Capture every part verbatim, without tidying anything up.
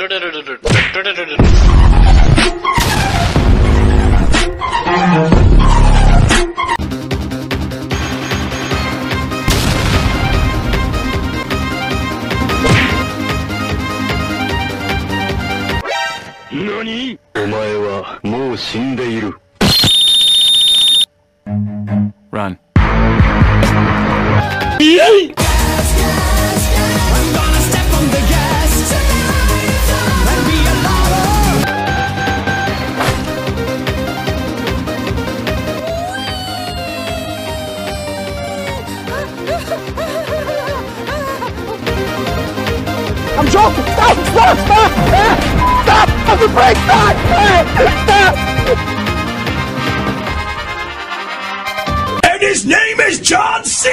何？お前はもう死んでいる。Run. Yay! I'm gonna step on the gas and be a lover. I'm joking! Stop! Stop! Stop! Stop! Stop the brake! Stop! Stop! And his name is John C.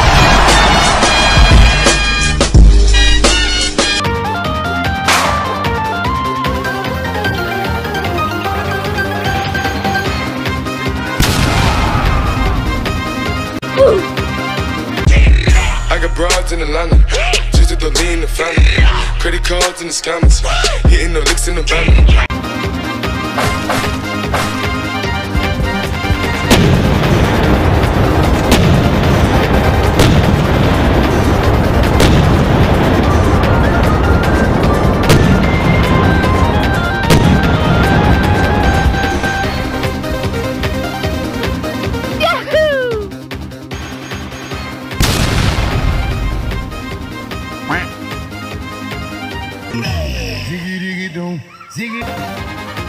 I got broads in Atlanta, just at the lean, the family, credit cards and the scammers, hitting the licks in the van. Ziggy diggy dong, ziggy.